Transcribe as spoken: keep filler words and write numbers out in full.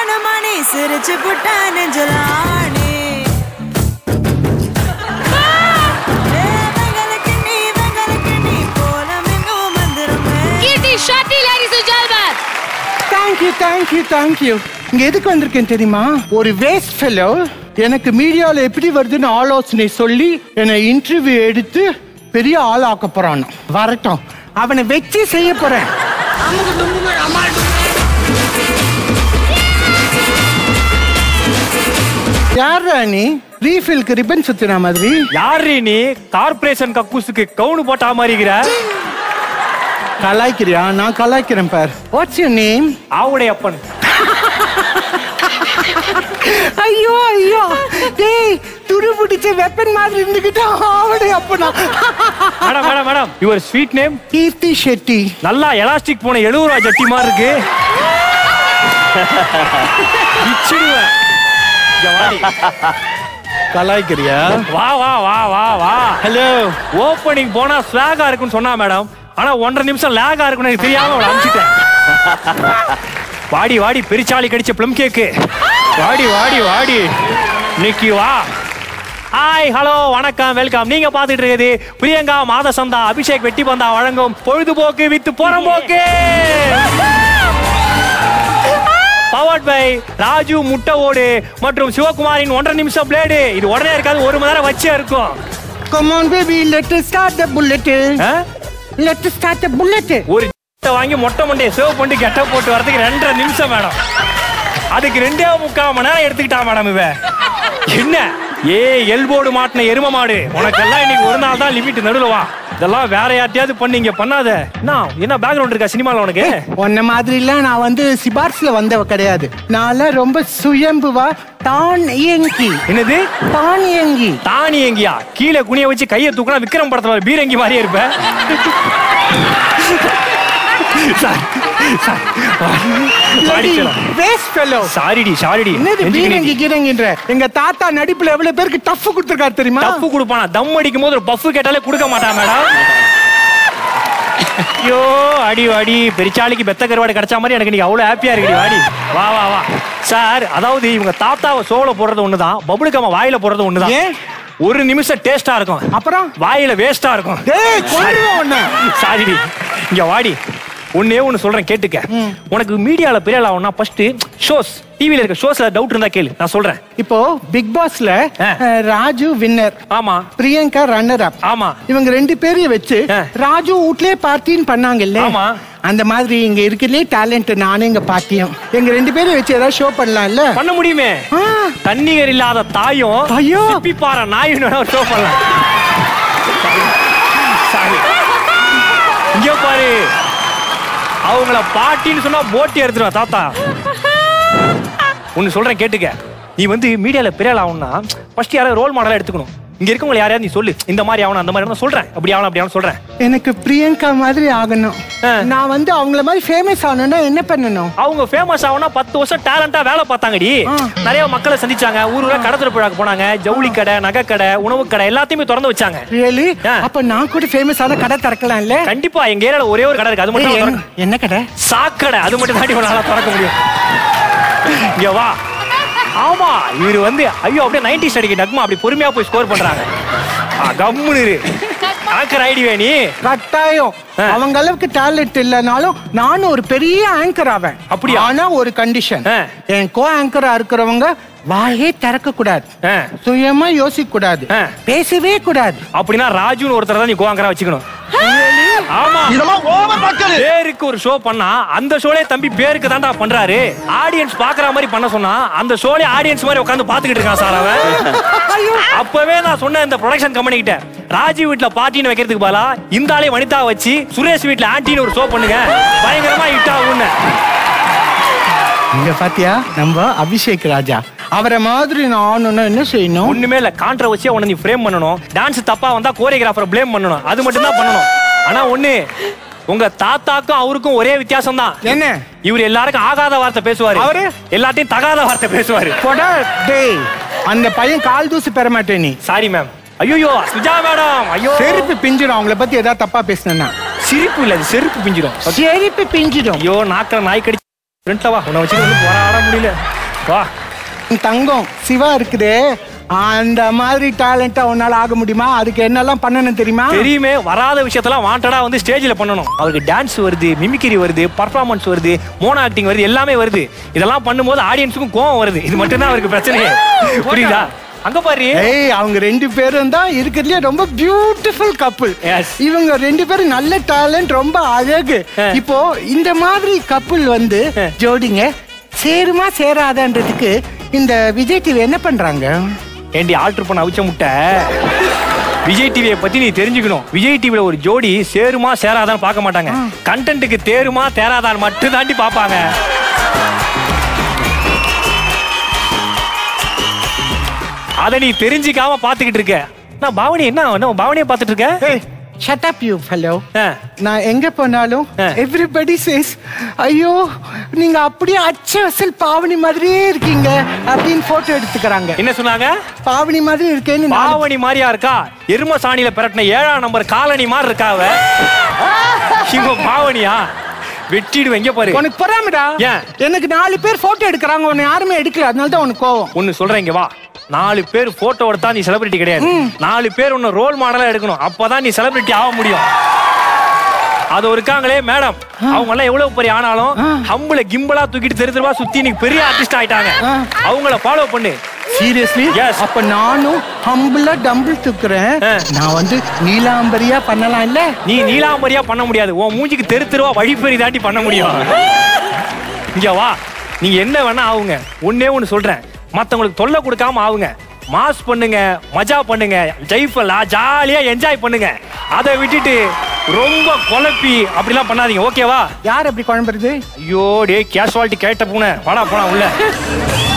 மூணு மணி சிரிச்சு புட்டா நெஞ்சலானே Thank you, thank you, thank you. இங்க எதுக்கு வந்திருக்கேன் தெரியுமா? ஒரு வேஸ்ட் ஃபெலோ எனக்கு மீடியால எப்படி வருதுன்னு ஆலோசனை சொல்லி என்னை இன்டர்வியூ எடுத்து பெரிய ஆள் ஆக்க போறான். வரட்டும், அவனை வச்சு செய்ய போறேன். யாரா நீ? ரீஃபில்க்கு ரிப்பன் சுத்தின மாதிரி. யாரு நீ? கார்பரேஷன் கக்கூசுக்கு கவுனு போட்டா மாதிரிங்கிற. கலாய்க்கிறியா? நான் கலாய்க்கிறேன் பார். What's your name? Avudaiya Appan. ஐயோ ஐயோ, டேய் துரு பிடிச்ச வெப்பன் மாதிரி இருந்துகிட்டா ஆவுடைய அப்பனா. Madam madam madam, your sweet name? Keerthy Shetty. நல்லா எலாஸ்டிக் போன எழுபது ரூபா ஜட்டி மாதிரி இருக்கு. கலாய்க்கிறியா? வா வா வா வா வா. ஹலோ, ஓப்பனிங் போனா ஸ்லாகா இருக்குன்னு சொன்னா மேடம். ஆனா ஒன்றரை நிமிஷம் லேகா இருக்குன்னு எனக்கு தெரியாம அவளை அனுப்பிச்சிட்டேன். வாடி வாடி பெரிச்சாளி கடிச்ச ப்ளம் கேக்கு. வாடி வாடி வாடி நிக்கி வா. ஹாய் ஹலோ வணக்கம் வெல்கம். நீங்க பாத்துட்டு இருக்கிறது பிரியங்கா மாத சந்தா அபிஷேக் வெட்டி பந்தா வழங்கும் பொழுதுபோக்கு வித்து புறம்போக்கு. பவர்ட் பை ராஜு முட்டை ஓடு மற்றும் சிவகுமாரின் ஒன்றரை நிமிஷம் பிளேடு. இது உடனே இருக்காது, ஒரு மணி நேரம் வச்சே இருக்கும். Come on baby, let's start the bullet. Let's start the bullet. ஒரு வாங்கி மொட்டை மண்டையை சேவ் பண்ணி கெட்ட போட்டு வரதுக்கு ரெண்டரை நிமிஷம் மேடம். அதுக்கு ரெண்டே முக்கால் மணி நேரம் எடுத்துக்கிட்டா மேடம். இவ என்ன ஏ எல்போர்டு மாட்டின எரும மாடு, உனக்கெல்லாம் இன்னைக்கு ஒரு நாள் தான் லிமிட். நடுவில் வா, இதெல்லாம் வேற யார்ட்டையாவது பண்ணீங்க பண்ணாத. என்ன என்ன பேக்ரவுண்ட் இருக்கா சினிமால உனக்கு? உன்ன மாதிரி இல்ல, நான் வந்து சிபார்ஸ்ல வந்தவ கிடையாது. நான் ரொம்ப சுயம்புவா தான் இயங்கி. என்னது தான் இயங்கி? தான் இயங்கியா? கீழே குனிய வச்சு கையை தூக்கினா விக்ரம் படத்துல பீரங்கி மாதிரியே இருப்ப. எங்க தாத்தா நடிப்புல எவ்வளவு பேருக்கு டஃப் கொடுத்திருக்காரு தெரியுமா? டஃப் கொடுப்பானா? தம் அடிக்கும் போது ஒரு பஃப் கேட்டாலே கொடுக்க மாட்டான் மேடம். ஐயோ அடி வாடி, பெரிச்சாளிக்கு பெத்த கருவாடு கிடைச்ச மாதிரி எனக்கு நீங்க அவ்வளவு ஹாப்பியா இருக்கு. வாடி வா வா வா. சார், அதாவது இவங்க தாத்தாவை சோள போடுறது ஒண்ணுதான், பபுளுக்காம வாயில போடுறது ஒண்ணுதான். ஒரு நிமிஷம் டேஸ்டா இருக்கும், அப்புறம் வாயில வேஸ்டா இருக்கும். சாரி, இங்க வாடி. ஒன்னே ஒன்னு சொல்றேன் கேட்டுக்க. உனக்கு மீடியால பெரிய ஆளா ஃபர்ஸ்ட் ஷோஸ், டிவில இருக்க ஷோஸ்ல டவுட் இருந்தா கேளு, நான் சொல்றேன். இப்போ பிக் பாஸ்ல ராஜு வின்னர், ஆமா, பிரியங்கா ரன்னர் அப், ஆமா, இவங்க ரெண்டு பேரையும் வச்சு ராஜு வீட்லயே பார்ட்டின்னு பண்ணாங்கல்ல, ஆமா, அந்த மாதிரி இங்க இருக்கிறதே டேலண்ட் நானே எங்க பாட்டியும் எங்க ரெண்டு பேரும் வச்சு ஏதாவது ஷோ பண்ணலாம்ல? பண்ண முடியுமே. தண்ணீர் இல்லாத தாயும் ஐயோ பிப்பாற நாயும் ஷோ பண்ணலாம். இங்க பாரு, அவங்கள பாட்டின்னு சொன்னா போட்டி எடுத்துருவா தாத்தா. ஒன்னு சொல்றேன் கேட்டுக்க. நீ வந்து மீடியால பெரிய ஆகணும்னா ஃபர்ஸ்ட் யாராவது ரோல் மாடலா எடுத்துக்கணும். இங்க இருக்கவங்க யாரையாவது நீ சொல்லு, இந்த மாதிரி ஆகணும் அந்த மாதிரி சொல்றேன், அப்படி ஆகணும் அப்படி ஆகணும் சொல்றேன். எனக்கு பிரியங்கா மாதிரி ஆகணும். நான் வந்து அவங்கள மாதிரி ஃபேமஸ் ஆகணும்னா என்ன பண்ணணும்? அவங்க ஃபேமஸ் ஆகணும்னா பத்து வருஷம் டேலண்டா வேலை பார்த்தாங்கடி. நிறைய மக்களை சந்திச்சாங்க, ஊர் ஊரா கடை திறப்புழாக்கு போனாங்க, ஜவுளி கடை, நகை கடை, உணவு கடை எல்லாத்தையுமே திறந்து வச்சாங்க. ரியலி? அப்ப நான் கூட ஃபேமஸ் ஆன கடை திறக்கலாம் இல்ல? கண்டிப்பா. எங்க ஏரியால ஒரே ஒரு கடை இருக்கு, அது மட்டும். என்ன கடை? சாக்கடை. அது மட்டும் தான் உங்களால திறக்க முடியும். இங்க வா. ஆமா, இவரு வந்து ஐயோ அப்படியே நைன்டிஸ் அடிக்க நக்மா அப்படி பொறுமையா போய் ஸ்கோர் பண்றாங்க. கம்முனு ஆங்கர் ஐடி வேணி கட்டாயம். அவங்க அளவுக்கு டேலண்ட் இல்லனாலும் நானும் ஒரு பெரிய ஆங்கர் ஆவேன். அப்படி ஆனா ஒரு கண்டிஷன், என் கோ ஆங்கரா இருக்கிறவங்க வாயே திறக்க கூடாது, சுயமா யோசிக்க கூடாது, பேசவே கூடாது. அப்படின்னா ராஜுன்னு ஒருத்தர் தான் நீ கோ ஆங்கரா வச்சுக்கணும். ஆமா, இதெல்லாம் ஓவர் மக்களே. பேருக்கு ஒரு ஷோ பண்ணா அந்த ஷோலே தம்பி பேருக்கு தான்டா பண்றாரு. ஆடியன்ஸ் பாக்குற மாதிரி பண்ண சொன்னா அந்த ஷோலே ஆடியன்ஸ் மாதிரி உட்கார்ந்து பாத்துக்கிட்டு இருக்கான் சார் அவன். அப்பவே நான் சொன்னேன் இந்த ப்ரொடக்ஷன் கம்பெனி கிட்ட, ராஜி வீட்ல பார்ட்டின்னு வைக்கிறதுக்கு பதிலா இந்த ஆளே வனிதா வச்சு சுரேஷ் வீட்ல ஆன்டின்னு ஒரு ஷோ பண்ணுங்க, பயங்கரமா ஹிட் ஆகும்னு. இங்க பாத்தியா நம்ம அபிஷேக் ராஜா, அவரை மாதிரி நான் என்ன செய்யணும்? ஒண்ணுமே இல்ல, கான்ட்ரோவர்சியா உன்னை நீ ஃப்ரேம் பண்ணணும். டான்ஸ் தப்பா வந்தா கோரியோகிராஃபரை ப்ளேம் பண்ணணும், அது மட்டும் தான் பண்ணணும். ஆனா ஒண்ணு, உங்க தாத்தாக்கும் அவருக்கும் ஒரே வித்தியாசம் தான். என்ன? இவர் எல்லாருக்கும் ஆகாத வார்த்தை பேசுவாரு, அவரு எல்லாத்தையும் தகாத வார்த்தை பேசுவாரு. டேய், அந்த பையன் கால் தூசி பெற மாட்டேன் நீ. Sorry ma'am. ஐயோ சுஜா மேடம், ஐயோ செருப்பு பிஞ்சிடும் அவங்கள பத்தி ஏதாவது தப்பா பேசினா. சிரிப்பு இல்ல, செருப்பு பிஞ்சிடும். செருப்பு பிஞ்சிடும். ஐயோ நாக்கில நாய் கடி ஃப்ரெண்ட்ல வா, உன்னை வச்சுட்டு வந்து போராட முடியல. வா. தங்கம் சிவா இருக்குதே, அந்த மாதிரி டேலண்டா உன்னால ஆக முடியுமா? அதுக்கு என்னெல்லாம் பண்ணணும் தெரியுமா? தெரியுமே, வராத விஷயத்தெல்லாம் வாண்டடா வந்து ஸ்டேஜ்ல பண்ணணும். அவருக்கு டான்ஸ் வருது, மிமிக்ரி வருது, பர்ஃபார்மன்ஸ் வருது, மோனோ ஆக்டிங் வருது, எல்லாமே வருது. இதெல்லாம் பண்ணும்போது ஆடியன்ஸுக்கும் கோவம் வருது. இது மட்டும் தான் அவருக்கு பிரச்சனையே. புரியுதா? அங்க பாரு. ஏய், அவங்க ரெண்டு பேரும் தான் இருக்கிறதுலயே ரொம்ப பியூட்டிஃபுல் கப்புள். இவங்க ரெண்டு பேரும் நல்ல டேலண்ட், ரொம்ப அழகு. இப்போ இந்த மாதிரி கப்புள் வந்து ஜோடிங்க சேருமா சேராதன்றதுக்கு இந்த விஜய் டிவி என்ன பண்றாங்க? ஏண்டி ஆல்டர் பண்ண அவிச்ச முட்டை, விஜய் டிவியை பத்தி நீ தெரிஞ்சுக்கணும். விஜய் டிவில ஒரு ஜோடி சேருமா சேராதான்னு பார்க்க மாட்டாங்க. கண்டென்ட்டுக்கு தேருமா தேராதான் மட்டும் தாண்டி பார்ப்பாங்க. அதை நீ தெரிஞ்சுக்காம பாத்துக்கிட்டு இருக்க. நான் பாவனி என்ன பாவனியை பாத்துட்டு இருக்க? Shut up you fellow. நான் எங்க போனாலும் everybody says, ஐயோ நீங்க அப்படியே அச்ச அசல் பாவனி மாதிரியே இருக்கீங்க அப்படின்னு போட்டோ எடுத்துக்கறாங்க. என்ன சொன்னாங்க? பாவனி மாதிரி இருக்கேன்னு. பாவனி மாதிரியா இருக்கா? எரும சாணியில பெரட்டின ஏழாம் நம்பர் காலனி மாதிரி இருக்காவ. இவ பாவனியா? வெட்டிடுவேன். எங்க பாரு. உனக்கு பொறாமடா. எனக்கு நாலு பேர் போட்டோ எடுக்கிறாங்க, உன்னை யாருமே எடுக்கல, அதனால தான் உனக்கு கோவம். ஒன்னு சொல்றேன், இங்க வா. நாலு பேர் போட்டோ எடுத்தா நீ செலிபிரிட்டி கிடையாது. நாலு பேர் உன்ன ரோல் மாடலா எடுக்கணும், அப்பதான் நீ செலிபிரிட்டி ஆக முடியும். அது இருக்காங்களே மேடம், அவங்க எல்லாம் எவ்வளவு பெரிய ஆனாலும் ஹம்புல கிம்பலா தூக்கிட்டு தெரு தெருவா சுத்தி இன்னைக்கு பெரிய ஆர்டிஸ்ட் ஆயிட்டாங்க. அவங்கள ஃபாலோ பண்ணு. சீரியஸ்லி? அப்ப நானும் ஹம்பிளா டம்பிள் தூக்குறேன். நான் வந்து நீலாம்பரியா பண்ணலாம் இல்ல? நீ நீலாம்பரியா பண்ண முடியாது. உன் மூஞ்சிக்கு தெரு தெருவா வழிப்பறி தாண்டி பண்ண முடியும். இங்க வா, நீங்க என்ன வேணா ஆகுங்க. ஒன்னே ஒன்னு சொல்றேன், மத்தவங்களுக்கு தொல்லை கொடுக்காம ஆகுங்க. மாஸ் பண்ணுங்க, மஜா பண்ணுங்க, ஜெய்ஃபலா ஜாலியா என்ஜாய் பண்ணுங்க. அதை விட்டுட்டு ரொம்ப குழப்பி அப்படிலாம் பண்ணாதீங்க. ஓகேவா? யார் அப்படி குழம்புறது? ஐயோ டே, கேஷுவாலிட்டி கேட்ட பூனை. வாடா போனா உள்ள.